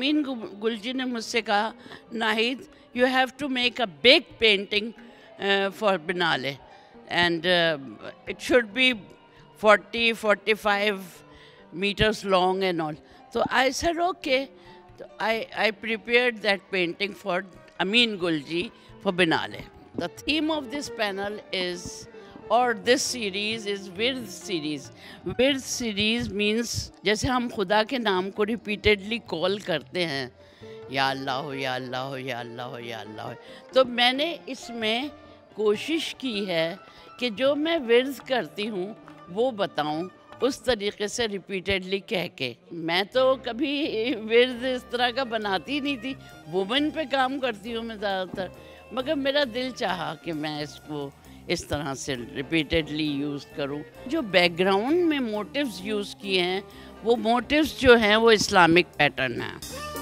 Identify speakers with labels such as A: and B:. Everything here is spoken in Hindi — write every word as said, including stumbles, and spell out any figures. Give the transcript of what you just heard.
A: मीन गुलजी ने मुझसे कहा, Nahid you have to make a big painting for biennale and it should be forty forty-five meters long and all. So I said okay. So I I prepared that painting for Amin Gulji for Binale. The theme of this panel is, or this series is Wird series. Wird series means जैसे हम खुदा के नाम को repeatedly call करते हैं, या अल्लाह हो या अल्लाह हो या अल्लाह हो या अल्लाह हो, तो मैंने इसमें कोशिश की है कि जो मैं विर्द करती हूँ वो बताऊं उस तरीके से रिपीटेडली कह के। मैं तो कभी विर्द इस तरह का बनाती नहीं थी, वुमेन पे काम करती हूँ मैं ज़्यादातर, मगर मेरा दिल चाहा कि मैं इसको इस तरह से रिपीटेडली यूज़ करूँ। जो बैकग्राउंड में मोटिव्स यूज़ किए हैं वो मोटिव्स जो हैं वो इस्लामिक पैटर्न हैं।